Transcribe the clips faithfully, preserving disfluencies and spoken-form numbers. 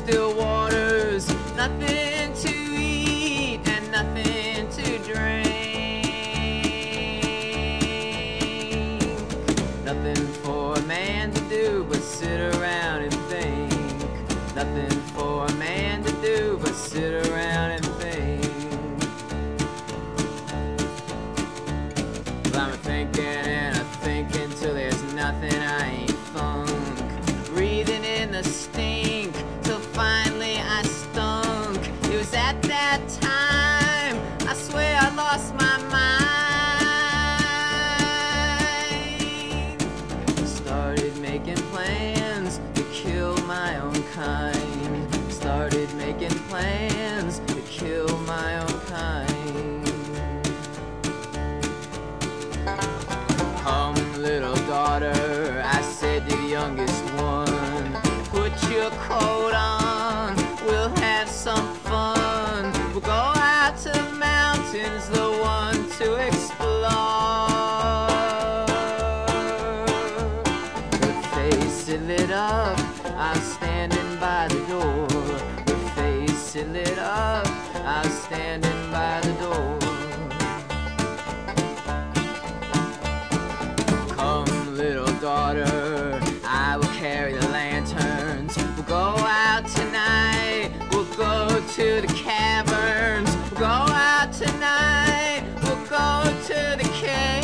still waters, nothing to eat and nothing to drink. Nothing for a man to do but sit around and think. Nothing for a man to do but sit around and think. Well, I'm thinking and I'm thinking till there's nothing I ain't thunk. Breathing in the stink till finally I stunk. It was at that time I swear I lost my mind. Started making plans to kill my own kind. Started making plans to kill my own kind. Come, little daughter, I said to the youngest one, put your coat on, we'll have some fun. We'll go out to the mountains, the one to explore. Her face it lit up, I was standing by the door. Her face it lit up, I was standing by the door. Come, little daughter, I will carry the lanterns. We'll go out tonight, we'll go to the caverns. We'll go out tonight, we'll go to the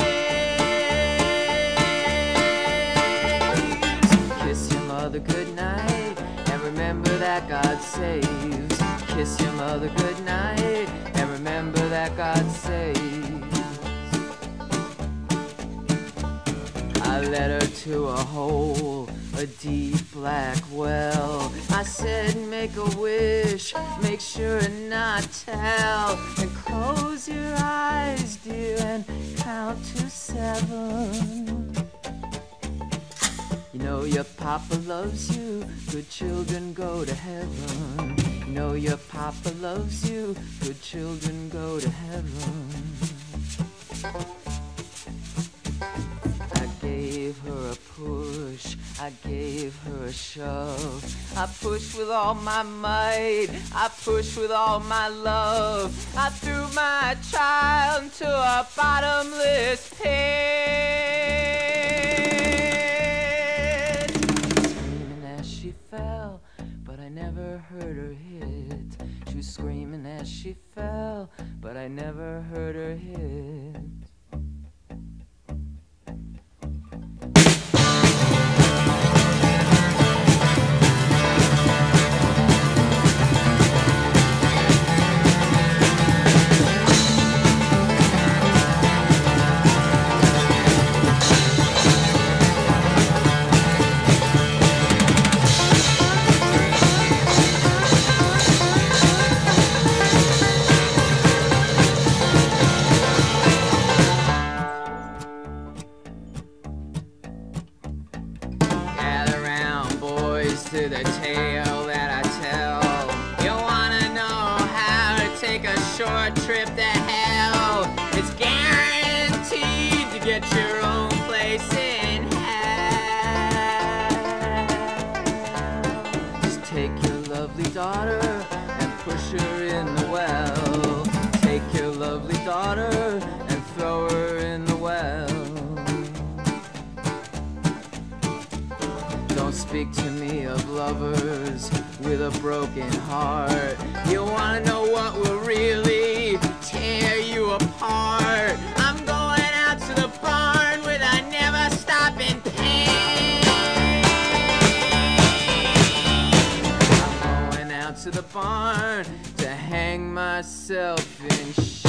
caves. Kiss your mother goodnight, and remember that God saves. Kiss your mother goodnight, and remember that God saves. I led her to a hole, a deep black well. I said, make a wish, make sure and not tell. And close your eyes, dear, and count to seven. You know your papa loves you, good children go to heaven. You know your papa loves you, good children go to heaven. I gave her a push, I gave her a shove. I pushed with all my might, I pushed with all my love. I threw my child into a bottomless pit. Screaming as she fell, but I never heard her hit. She was screaming as she fell, but I never heard her hit. To the tale that I tell. You wanna know how to take a short trip to hell? It's guaranteed to get your own place in hell. Just take your lovely daughter and push her in the well. Take your lovely daughter and throw her in the well. Don't speak to me of lovers with a broken heart. You wanna know what will really tear you apart? I'm going out to the barn with a never stopping pain. I'm going out to the barn to hang myself in shame.